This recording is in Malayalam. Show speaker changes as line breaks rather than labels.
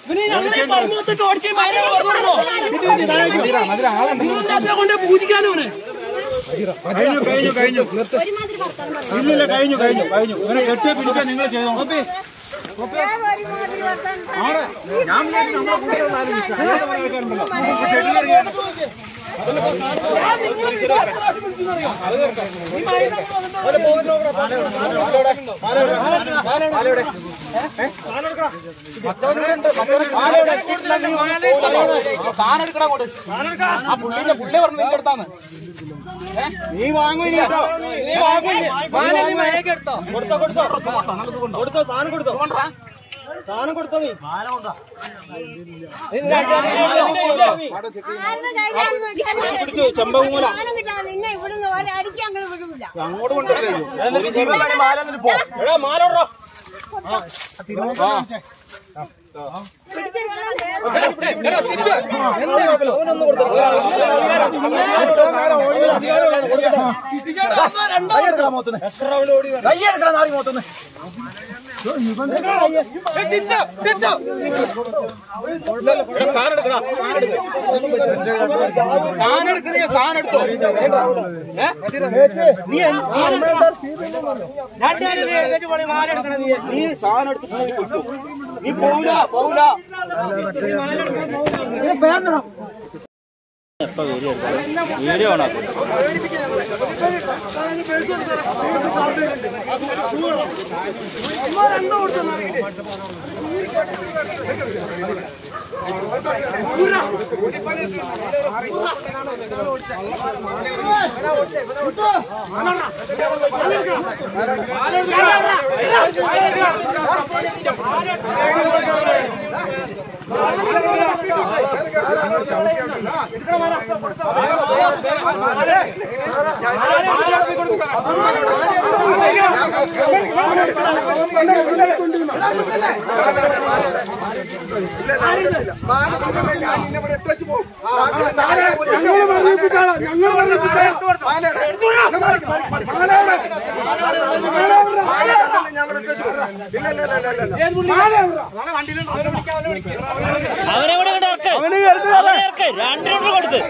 പൂജിക്കാനോ
ഇല്ലില്ല കഴിഞ്ഞു ഇവനെ കെട്ടിയെ പിടിക്കാൻ നിങ്ങൾ ചെയ്തോ ഞാൻ നീ വാങ്ങോ കൊടുത്തോ സാധനം കൊടുത്തോ സാധനം കൊടുത്തോ നീ ചെമ്പൂല അങ്ങോട്ട് കൊണ്ടുവരോ നീ സാധനം എടുത്ത് നീ പോവില്ല വീഡിയോ ഓണാക്കും
അവനെ കൂടെ രണ്ടു കൊടുത്ത്